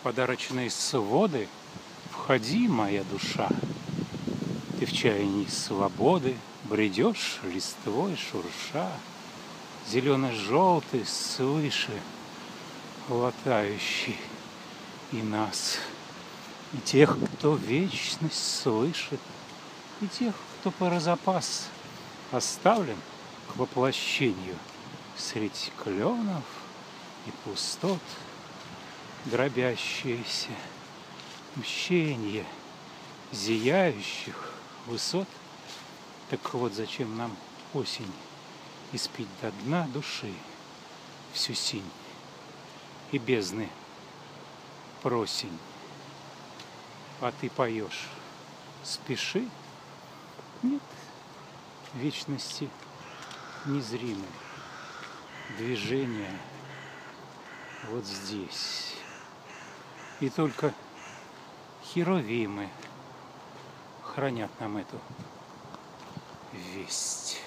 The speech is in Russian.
подарочные своды входи, моя душа. Ты в чаянии свободы бредешь листвой шурша, зелено-желтый свыше, латающий и нас, и тех, кто вечность слышит, и тех, кто про запас оставлен к воплощению средь кленов и пустот, дробящееся мщение зияющих высот. Так вот, зачем нам осень испить до дна души всю синь и бездны просень? А ты поешь: спеши? Нет, вечности незримой, движения вот здесь. И только херувимы хранят нам эту весть.